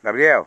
Gabriel.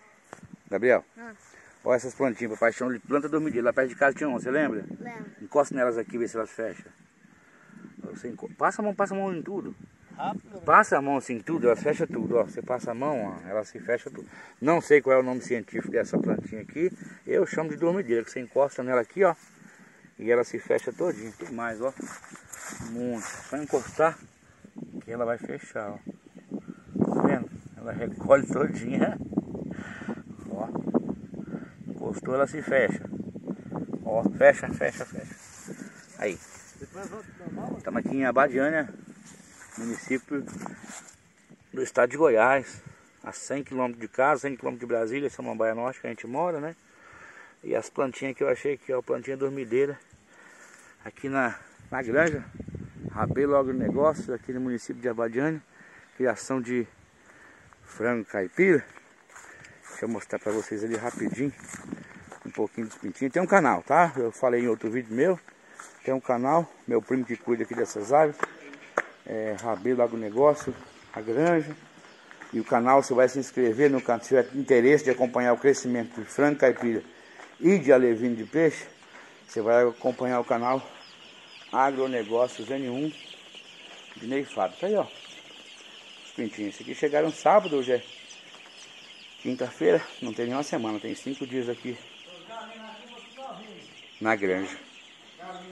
Olha essas plantinhas, papai chama de planta dormideira. Lá perto de casa tinha uma, você lembra? Lembro. Encosta nelas aqui, vê se elas fecham. Passa a mão em tudo. Rápido. Passa a mão assim em tudo, elas fecham tudo, ó. Você passa a mão, ó, ela se fecha tudo. Não sei qual é o nome científico dessa plantinha aqui. Eu chamo de dormideira, que você encosta nela aqui, ó. E ela se fecha todinha. Tem mais, ó. Muito. Só encostar que ela vai fechar, ó. Tá vendo? Ela recolhe todinha. Ó. Encostou, ela se fecha. Ó, fecha. Aí. Estamos aqui em Abadiânia, município do estado de Goiás. A 100 km de casa, 100 km de Brasília, Samambaia Norte, que a gente mora, né? E as plantinhas que eu achei aqui, ó, plantinha dormideira. Aqui na granja, Rabelo Agronegócios, aqui no município de Abadiânia. Criação de frango caipira. Deixa eu mostrar pra vocês ali rapidinho um pouquinho dos pintinhos. Tem um canal, tá? Eu falei em outro vídeo meu. Tem um canal, meu primo que cuida aqui dessas aves. É Rabelo Agronegócio, a granja. E o canal, você vai se inscrever no canal, se tiver interesse de acompanhar o crescimento de frango caipira e de alevino de peixe, você vai acompanhar o canal Agronegócios N1 de Ney Fábio. Tá aí, ó. Os pintinhos. Esse aqui chegaram sábado, hoje é quinta-feira. Não tem nenhuma semana, tem 5 dias aqui na granja.